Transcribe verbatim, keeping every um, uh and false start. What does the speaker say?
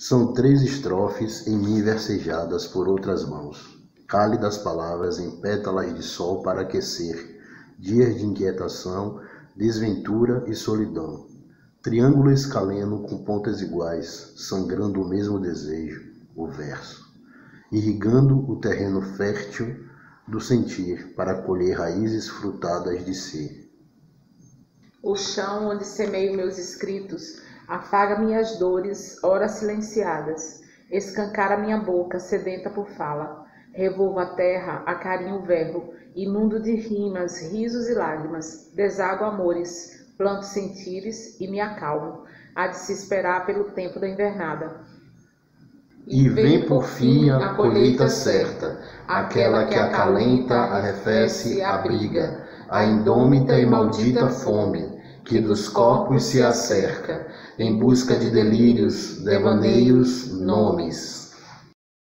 São três estrofes em mim versejadas por outras mãos, cálidas palavras em pétalas de sol para aquecer dias de inquietação, desventura e solidão. Triângulo escaleno com pontas iguais, sangrando o mesmo desejo, o verso, irrigando o terreno fértil do sentir para colher raízes frutadas de ser. O chão onde semeio meus escritos afaga minhas dores, horas silenciadas, escancara minha boca sedenta por fala, revolvo a terra, acarinho o verbo, inundo de rimas, risos e lágrimas, desago amores, planto sentires e me acalmo, há de se esperar pelo tempo da invernada. E vem por fim a colheita certa, aquela que acalenta, arrefece, abriga, a indômita e maldita fome, que dos corpos se acerca, em busca de delírios, devaneios, nomes.